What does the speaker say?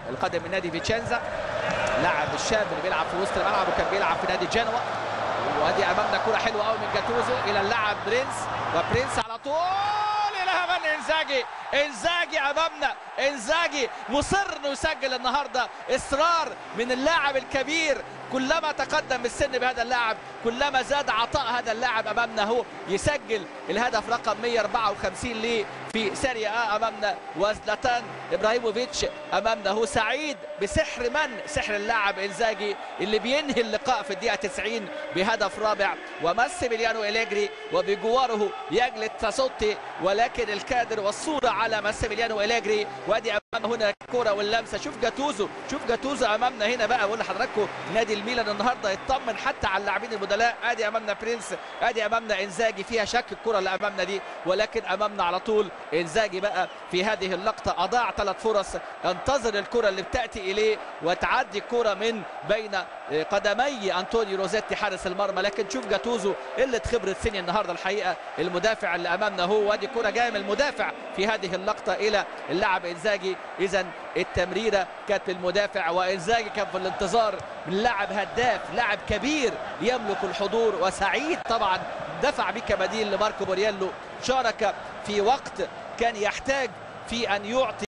القادم من نادي فيتشينزا، لاعب الشاب اللي بيلعب في وسط الملعب وكان بيلعب في نادي جنوة. وادي امامنا كرة حلوه قوي من جاتوزو الى اللاعب برينس، وبرينس على طول الى همان انزاجي. انزاجي امامنا، انزاجي مصر انه يسجل النهارده. اصرار من اللاعب الكبير، كلما تقدم السن بهذا اللاعب كلما زاد عطاء هذا اللاعب. امامنا هو يسجل الهدف رقم 154 ليه في سيريا A. امامنا وزلاتان ابراهيموفيتش. امامنا هو سعيد بسحر من؟ سحر اللاعب انزاجي اللي بينهي اللقاء في الدقيقه 90 بهدف رابع. وماسيميليانو إليجري وبجواره يجلد تاسوتي، ولكن الكادر والصوره على ماسيميليانو إليجري. وادي امامنا هنا الكره واللمسه. شوف جاتوزو، شوف جاتوزو امامنا هنا بقى. بقول لحضراتكم نادي الميلان النهارده يطمن حتى على اللاعبين البدلاء. ادي امامنا برينس، ادي امامنا انزاجي. فيها شك الكره اللي امامنا دي، ولكن امامنا على طول انزاجي بقى في هذه اللقطه. اضاع 3 فرص، انتظر الكره اللي بتاتي اليه وتعدي الكره من بين قدمي انطونيو روزيتي حارس المرمى. لكن شوف جاتوزو قله خبره سني النهارده الحقيقه. المدافع اللي امامنا هو، وادي كره جايه من المدافع في هذه اللقطه الى اللاعب انزاجي. اذا التمريره كانت للمدافع، وانزاجي كان في الانتظار من لاعب هداف، لاعب كبير يملك الحضور. وسعيد طبعا دفع بك بديل لماركو بورييلو، شارك في وقت كان يحتاج في ان يعطي